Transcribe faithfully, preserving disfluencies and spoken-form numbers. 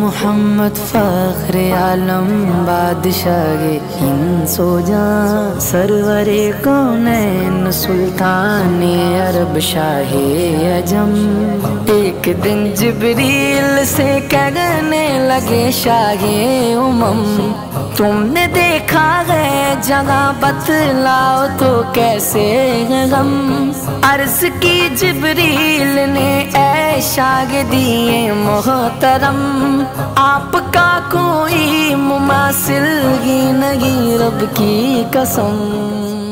मोहम्मद फ़ख्र आलम बादशाहे हिंद सो जा, सरवरे कौनैन सुल्ताने अरब शाहे अजम। एक दिन जिब्रील से कहने लगे शाहे उमम, तुमने देखा है जगह बतलाओ तो कैसे है गम। अर्ज की जिब्रील ने ऐ शागिदिए मोहतरम, आपका कोई मुमासिल ही नहीं रब की कसम।